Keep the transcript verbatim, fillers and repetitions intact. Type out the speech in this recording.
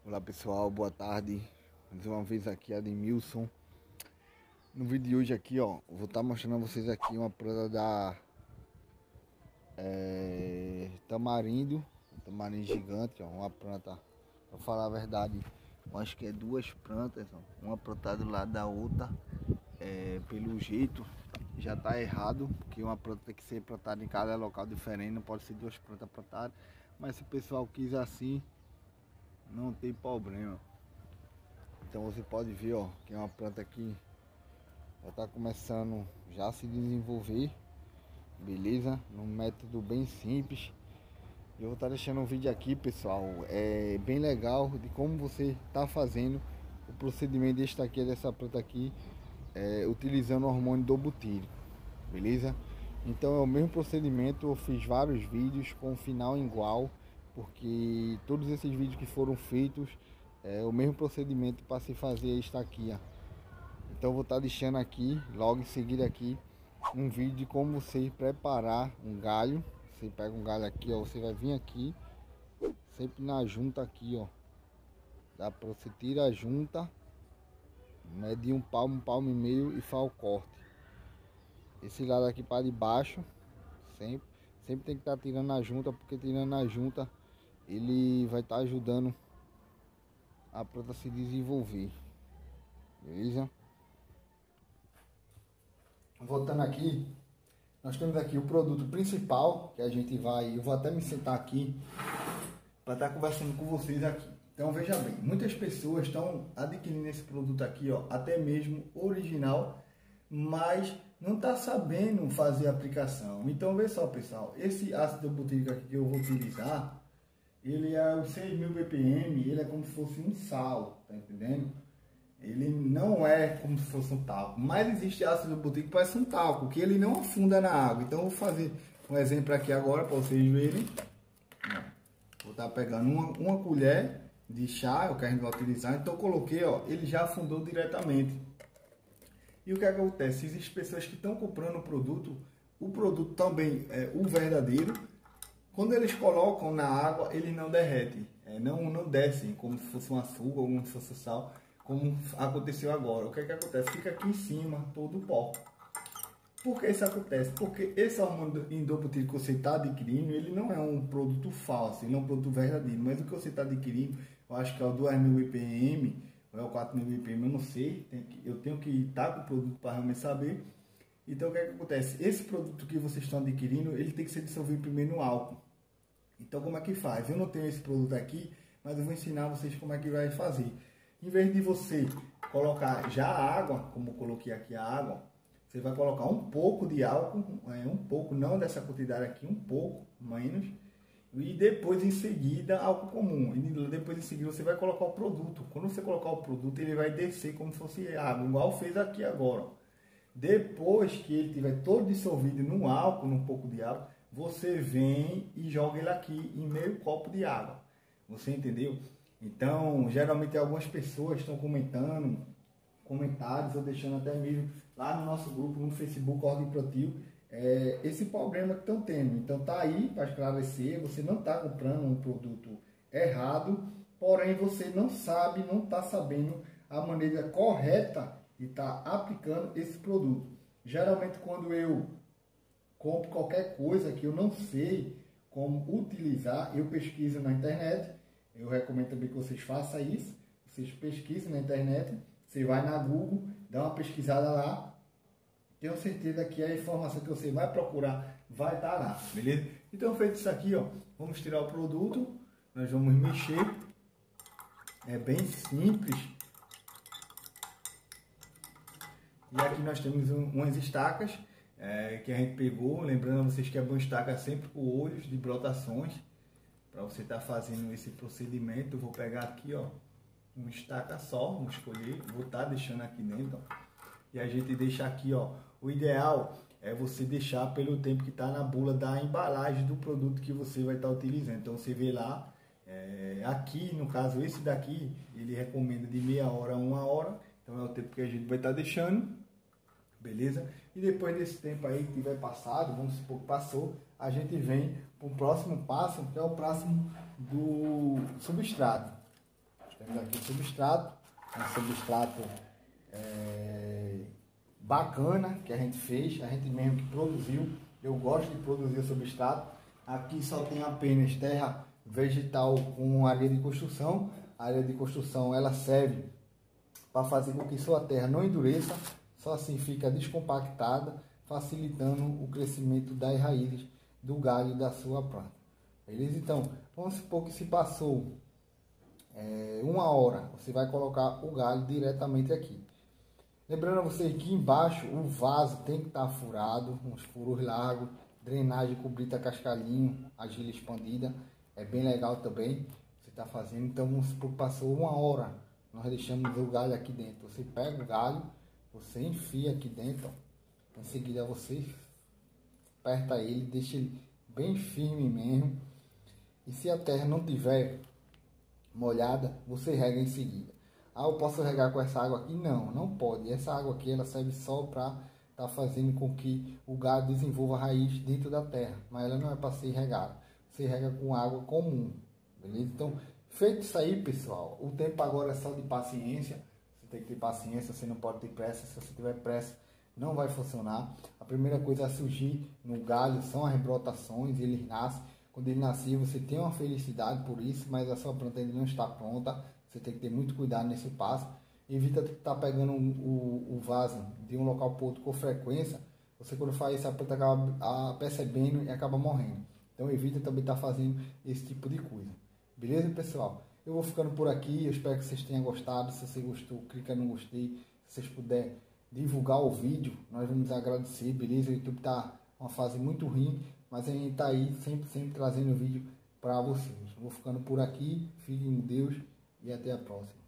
Olá pessoal, boa tarde. Mais uma vez aqui Ademilson. No vídeo de hoje aqui, ó, vou estar mostrando a vocês aqui uma planta da é, tamarindo, um tamarindo gigante, ó, uma planta, para falar a verdade, eu acho que é duas plantas, ó, uma plantada do lado da outra. É, pelo jeito já tá errado, porque uma planta tem que ser plantada em cada local diferente, não pode ser duas plantas plantadas, mas se o pessoal quis assim, não tem problema. Então você pode ver, ó, que é uma planta que já está começando já a se desenvolver, beleza? Num método bem simples. Eu vou estar deixando um vídeo aqui, pessoal, é bem legal de como você está fazendo o procedimento deste aqui, dessa planta aqui, é, utilizando o hormônio do butírico, beleza? Então é o mesmo procedimento, eu fiz vários vídeos com o final igual, porque todos esses vídeos que foram feitos é o mesmo procedimento para se fazer esta aqui, ó. Então eu vou estar deixando aqui, logo em seguida aqui, um vídeo de como você preparar um galho. Você pega um galho aqui, ó, você vai vir aqui, sempre na junta aqui, ó. Dá para você tirar a junta, medir um palmo, um palmo e meio e faz o corte. Esse lado aqui para debaixo, sempre, sempre tem que estar tirando a junta, porque tirando a junta ele vai estar ajudando a planta a se desenvolver, beleza? Voltando aqui, nós temos aqui o produto principal que a gente vai, eu vou até me sentar aqui para estar conversando com vocês aqui. Então veja bem, muitas pessoas estão adquirindo esse produto aqui, ó, até mesmo original, mas não está sabendo fazer a aplicação. Então veja só, pessoal, esse ácido butírico aqui que eu vou utilizar, ele é os seis mil B P M, ele é como se fosse um sal, tá entendendo? Ele não é como se fosse um talco, mas existe ácido butírico que parece um talco, que ele não afunda na água. Então eu vou fazer um exemplo aqui agora para vocês verem. Vou estar pegando uma, uma colher de chá, o que a gente vai utilizar. Então eu coloquei, ó, ele já afundou diretamente. E o que acontece? Existem pessoas que estão comprando o produto, o produto também, é, o verdadeiro, quando eles colocam na água, ele não derrete, é, não, não desce como se fosse um açúcar ou como se fosse sal, como aconteceu agora. O que é que acontece? Fica aqui em cima todo o pó. Por que isso acontece? Porque esse hormônio endobutírico que você está adquirindo, ele não é um produto falso, ele é um produto verdadeiro, mas o que você está adquirindo, eu acho que é o dois mil B P M, ou é o quatro mil B P M, eu não sei, tem que, eu tenho que estar com o produto para realmente saber. Então o que é que acontece? Esse produto que vocês estão adquirindo, ele tem que ser dissolvido primeiro no álcool. Então como é que faz? Eu não tenho esse produto aqui, mas eu vou ensinar vocês como é que vai fazer. Em vez de você colocar já a água, como eu coloquei aqui a água, você vai colocar um pouco de álcool, é, um pouco, não dessa quantidade aqui, um pouco, menos, e depois em seguida álcool comum. E depois em seguida você vai colocar o produto. Quando você colocar o produto, ele vai descer como se fosse água, igual fez aqui agora. Depois que ele estiver todo dissolvido no álcool, num pouco de água, você vem e joga ele aqui em meio copo de água. Você entendeu? Então, geralmente algumas pessoas estão comentando, comentários ou deixando até mesmo lá no nosso grupo, no Facebook Ordem Protil, é, esse problema que estão tendo. Então tá aí para esclarecer, você não está comprando um produto errado, porém você não sabe, não está sabendo a maneira correta de estar tá aplicando esse produto. Geralmente quando eu compro qualquer coisa que eu não sei como utilizar, eu pesquiso na internet. Eu recomendo também que vocês façam isso. Vocês pesquisem na internet. Você vai na Google, dá uma pesquisada lá. Tenho certeza que a informação que você vai procurar vai estar lá, beleza? Então, feito isso aqui, ó, vamos tirar o produto. Nós vamos mexer. É bem simples. E aqui nós temos um, umas estacas é, que a gente pegou. Lembrando a vocês que é bom estacar sempre com olhos de brotações. Para você estar tá fazendo esse procedimento, eu vou pegar aqui, ó, um estaca só, vamos escolher, vou estar tá deixando aqui dentro, ó, e a gente deixa aqui, ó, o ideal é você deixar pelo tempo que está na bula da embalagem do produto que você vai estar tá utilizando. Então você vê lá, é, aqui no caso esse daqui, ele recomenda de meia hora a uma hora, então é o tempo que a gente vai estar tá deixando, beleza? E depois desse tempo aí que tiver passado, vamos supor que passou, a gente vem para o próximo passo, que é o próximo do substrato. Temos aqui o substrato, um substrato é, bacana que a gente fez, a gente mesmo que produziu. Eu gosto de produzir o substrato. Aqui só tem apenas terra vegetal com areia de construção. A areia de construção ela serve para fazer com que sua terra não endureça, só assim fica descompactada, facilitando o crescimento das raízes do galho da sua planta. Beleza? Então, vamos supor que se passou é, uma hora, você vai colocar o galho diretamente aqui. Lembrando a vocês que embaixo o vaso tem que estar furado, uns furos largos, drenagem cobrida cascalhinho, argila expandida, é bem legal também. Você está fazendo, então vamos supor que passou uma hora, nós deixamos o galho aqui dentro. Você pega o galho, você enfia aqui dentro, ó. Em seguida você aperta ele, deixa ele bem firme mesmo. E se a terra não tiver molhada, você rega em seguida. Ah, eu posso regar com essa água aqui? Não, não pode. Essa água aqui ela serve só para estar tá fazendo com que o galho desenvolva raiz dentro da terra, mas ela não é para ser regada. Você rega com água comum, beleza? Então, feito isso aí, pessoal, o tempo agora é só de paciência. Você tem que ter paciência, você não pode ter pressa. Se você tiver pressa, não vai funcionar. A primeira coisa a surgir no galho são as brotações, eles nascem. Quando ele nascer, você tem uma felicidade por isso, mas a sua planta ainda não está pronta. Você tem que ter muito cuidado nesse passo. Evita estar pegando o, o vaso de um local para outro com frequência. Você, quando faz isso, a planta acaba percebendo e acaba morrendo. Então, evita também estar fazendo esse tipo de coisa. Beleza, pessoal? Eu vou ficando por aqui. Eu espero que vocês tenham gostado. Se você gostou, clica no gostei. Se vocês puderem divulgar o vídeo, nós vamos agradecer, beleza? O YouTube está uma fase muito ruim, mas a gente está aí sempre, sempre trazendo vídeo para vocês. Eu vou ficando por aqui. Fiquem com Deus e até a próxima.